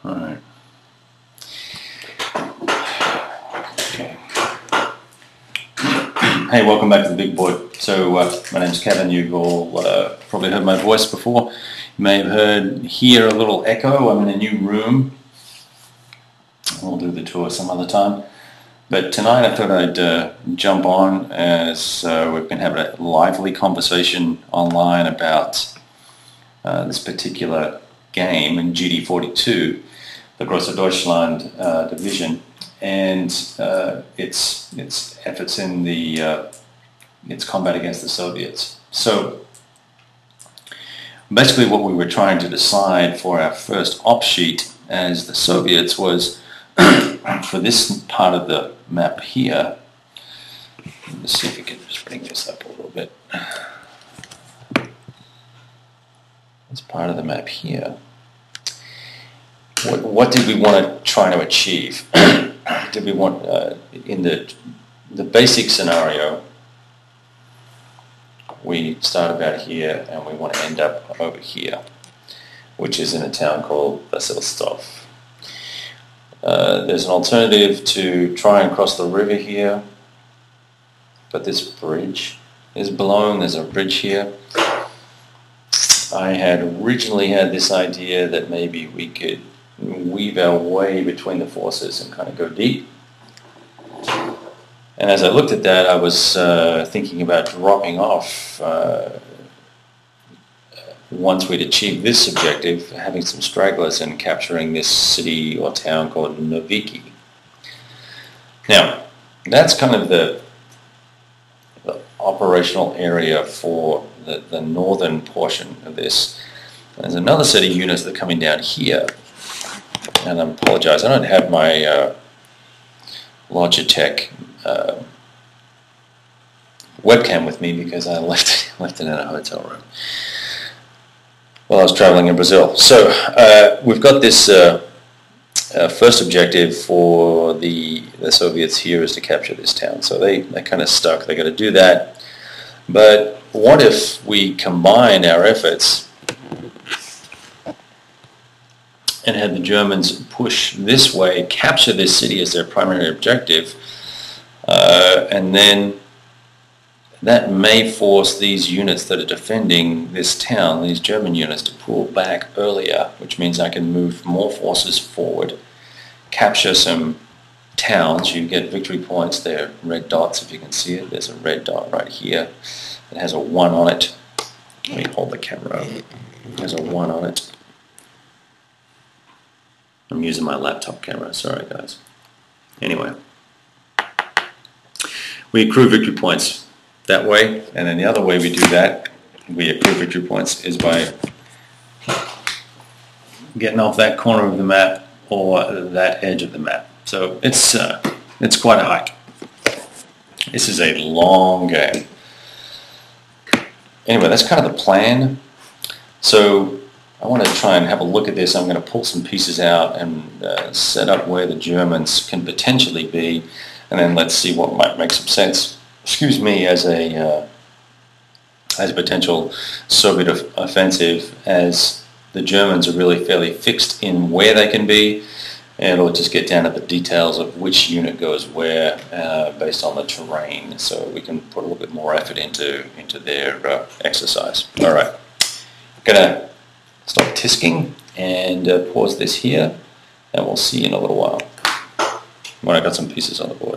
Alright. Okay. Hey, welcome back to the Big Boy. So, my name's Kevin. You've all probably heard my voice before. You may have hear a little echo. I'm in a new room. We'll do the tour some other time. But tonight I thought I'd jump on as we've been having a lively conversation online about this particular game in GD42, the Große Deutschland division, and its efforts in its combat against the Soviets. So basically what we were trying to decide for our first op sheet as the Soviets was for this part of the map here. Let's see if we can just bring this up a little bit. This part of the map here. What did we want to try to achieve? Did we want, in the basic scenario, we start about here and we want to end up over here, which is in a town called Vasilstov. There's an alternative to try and cross the river here, but this bridge is blown. There's a bridge here. I had originally had this idea that maybe we could weave our way between the forces and kind of go deep. And as I looked at that, I was thinking about dropping off once we'd achieved this objective, having some stragglers and capturing this city or town called Noviki. Now, that's kind of the operational area for the northern portion of this. There's another set of units that are coming down here, and I apologize, I don't have my Logitech webcam with me because I left it in a hotel room while I was traveling in Brazil. So we've got this first objective for the Soviets here is to capture this town. So they're kind of stuck. They got to do that. But what if we combine our efforts and had the Germans push this way, capture this city as their primary objective, and then that may force these units that are defending this town, these German units, to pull back earlier, which means I can move more forces forward, capture some towns. You get victory points. They're red dots, if you can see it. There's a red dot right here. It has a 1 on it. Let me hold the camera up. It has a 1 on it. I'm using my laptop camera. Sorry, guys. Anyway, we accrue victory points that way, and then the other way we do that, we accrue victory points, is by getting off that corner of the map or that edge of the map. So it's quite a hike. This is a long game. Anyway, that's kind of the plan. So I want to try and have a look at this. I'm going to pull some pieces out and set up where the Germans can potentially be, and then let's see what might make some sense. Excuse me, as a potential Soviet offensive, as the Germans are really fairly fixed in where they can be, and it'll just get down to the details of which unit goes where based on the terrain, so we can put a little bit more effort into their exercise. All right, gonna stop tisking and pause this here, and we'll see you in a little while when I got some pieces on the board.